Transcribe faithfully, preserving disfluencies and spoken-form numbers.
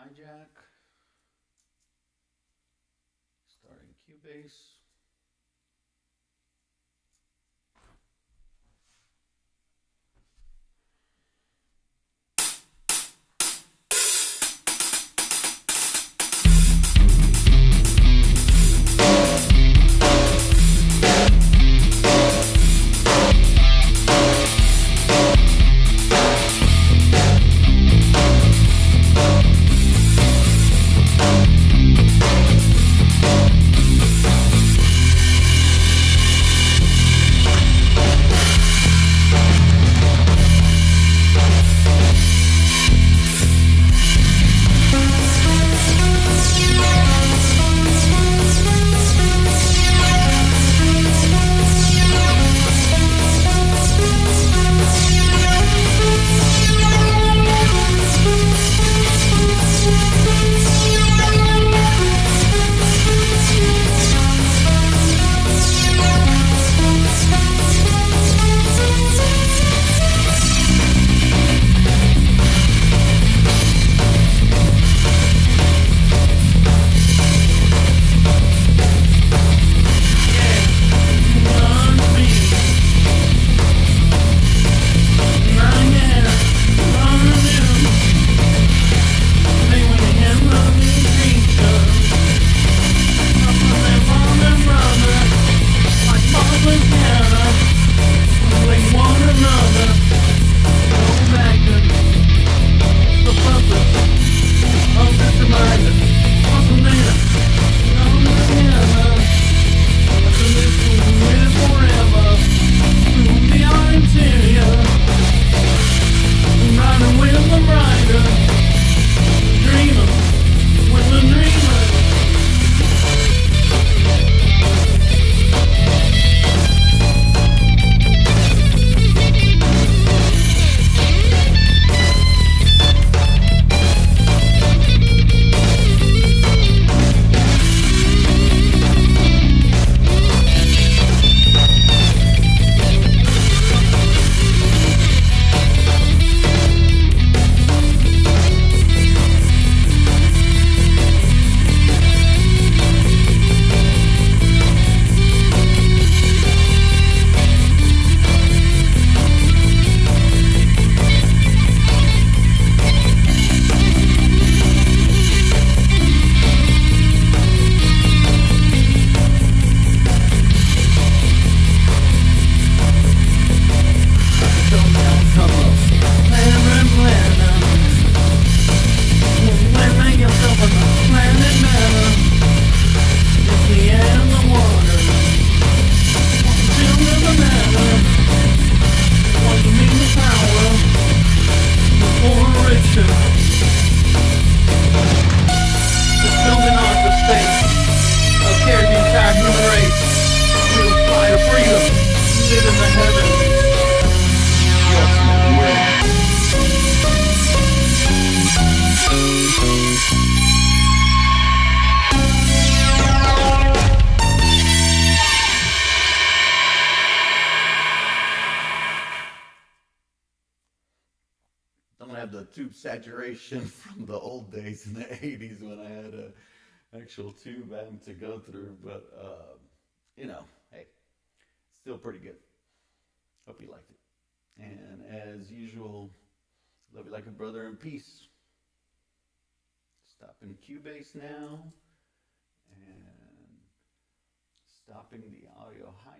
hijack. Starting Cubase. Don't have the tube saturation from the old days in the eighties when I had a actual tube having to go through, but uh, you know, hey, still pretty good. Hope you liked it. And as usual, love you like a brother in peace. Stopping Cubase now, and stopping the audio high.